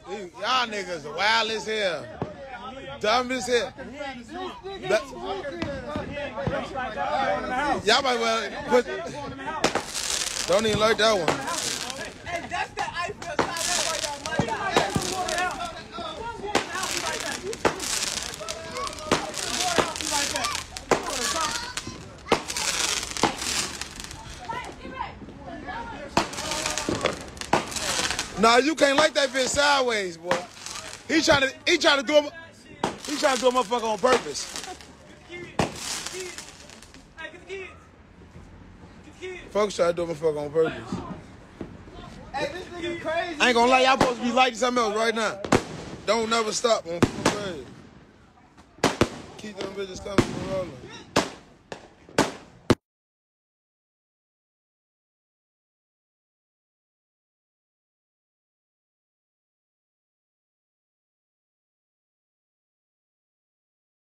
Y'all niggas are wild as hell. Dumb as hell. Y'all might well put... Don't even like that one. Hey, that's the Eiffel Tower for y'all money. Nah, you can't like that bitch sideways, boy. He trying to do a motherfucker on purpose. Folks try to do a motherfucker on purpose. Hey, this nigga crazy. I ain't gonna lie, y'all supposed to be lighting something else right now. Don't never stop on crazy. Keep them bitches coming from rolling.